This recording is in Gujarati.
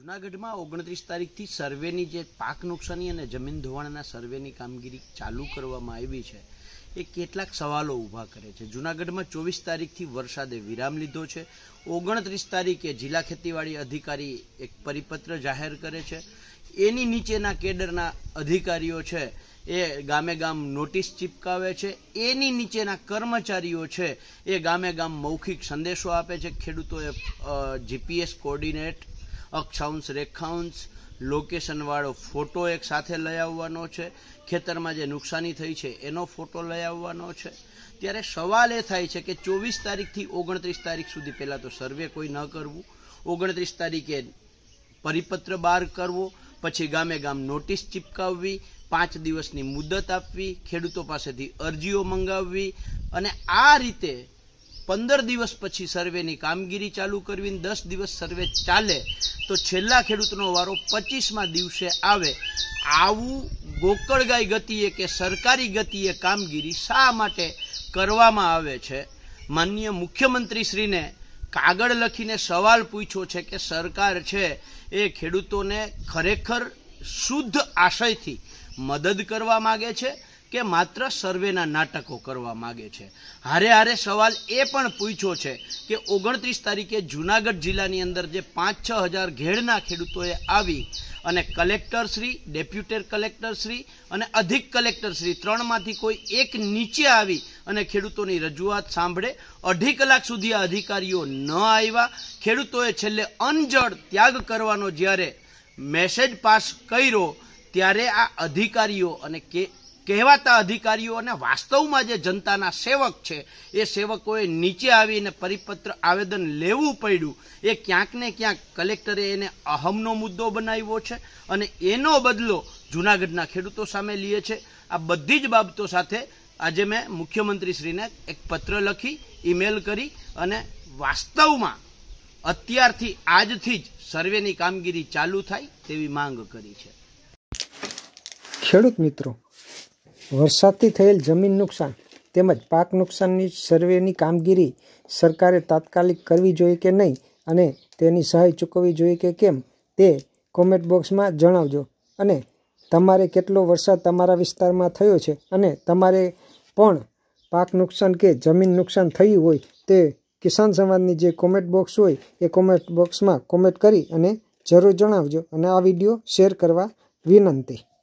જૂનાગઢમાં 29 તારીખથી સર્વેની જે પાક નુકસાની અને જમીન ધોવાણના સર્વેની કામગીરી ચાલુ કરવામાં આવી છે એ કેટલાક સવાલો ઊભા કરે છે। જૂનાગઢમાં 24 તારીખથી વરસાદે વિરામ લીધો છે। 29 તારીખે જિલ્લા ખેતીવાડી અધિકારી એક પરિપત્ર જાહેર કરે છે। એની નીચેના કેડરના અધિકારીઓ છે એ ગામે ગામ નોટિસ ચીપકાવે છે। એની નીચેના કર્મચારીઓ છે એ ગામે ગામ મૌખિક સંદેશો આપે છે। ખેડૂતોએ જીપીએસ કોર્ડિનેટ, અક્ષાંશ રેખાંશ, લોકેશન વાળો ફોટો એક સાથે લઈ આવવાનો છે। ખેતરમાં જે નુકસાની થઈ છે એનો ફોટો લઈ આવવાનો છે। ત્યારે સવાલ એ થાય છે કે 24 તારીખથી 29 તારીખ સુધી પહેલા તો સર્વે કોઈ ન કરવું, 29 તારીખે પરિપત્ર બહાર કરવો, પછી ગામે ગામ નોટિસ ચીપકાવવી, 5 દિવસની મુદત આપવી, ખેડૂતો પાસેથી અરજીઓ મંગાવવી અને આ રીતે 15 દિવસ પછી સર્વેની કામગીરી ચાલુ કરવી, 10 દિવસ સર્વે ચાલે તો છેલ્લા ખેડૂતનો વારો 25મા દિવસે આવે। આવું ગોકળગાય ગતિએ કે સરકારી ગતિએ કામગીરી શા માટે કરવામાં આવે છે? માનનીય મુખ્યમંત્રીશ્રીને કાગળ લખીને સવાલ પૂછ્યો છે કે સરકાર છે એ ખેડૂતોને ખરેખર શુદ્ધ આશયથી મદદ કરવા માગે છે કે માત્ર સર્વેના નાટકો કરવા માગે છે? હારે હારે સવાલ એ પણ પૂછ્યો છે કે 29 તારીખે જૂનાગઢ જિલ્લાની અંદર જે 5-6 હજાર ઘેડના ખેડૂતોએ આવી અને કલેક્ટરશ્રી, ડેપ્યુટી કલેક્ટરશ્રી અને અધિક કલેક્ટરશ્રી ત્રણમાંથી કોઈ એક નીચે આવી અને ખેડૂતોની રજૂઆત સાંભળે, 2.5 કલાક સુધી આ અધિકારીઓ ન આવ્યા। ખેડૂતોએ છેલ્લે અનજડ ત્યાગ કરવાનો જ્યારે મેસેજ પાસ કર્યો ત્યારે આ અધિકારીઓ અને કહેવાતા અધિકારીઓ અને વાસ્તવમાં જે જનતાના સેવક છે એ સેવકોએ નીચે આવીને પરિપત્ર આવેદન લેવું પડ્યું। એ ક્યાંક ને ક્યાંક કલેક્ટરે એને અહમનો મુદ્દો બનાવ્યો છે અને એનો બદલો જૂનાગઢના ખેડૂતો સામે લે છે। આ બધી જ બાબતો સાથે આજે મેં મુખ્યમંત્રીશ્રીને એક પત્ર લખી, ઈમેલ કરી અને વાસ્તવમાં અત્યારથી આજથી જ સર્વેની કામગીરી ચાલુ થાય તેવી માંગ કરી છે। ખેડૂત મિત્રો, વરસાદથી થયેલ જમીન નુકસાન તેમજ પાક નુકસાનની સર્વેની કામગીરી સરકારે તાત્કાલિક કરવી જોઈએ કે નહીં અને તેની સહાય ચૂકવવી જોઈએ કે કેમ તે કોમેન્ટ બોક્સમાં જણાવજો। અને તમારે કેટલો વરસાદ તમારા વિસ્તારમાં થયો છે અને તમારે પણ પાક નુકસાન કે જમીન નુકસાન થયું હોય તે કિસાન સંવાદની જે કોમેન્ટ બોક્સ હોય એ કોમેન્ટ બોક્સમાં કોમેન્ટ કરી અને જરૂર જણાવજો અને આ વિડીયો શેર કરવા વિનંતી।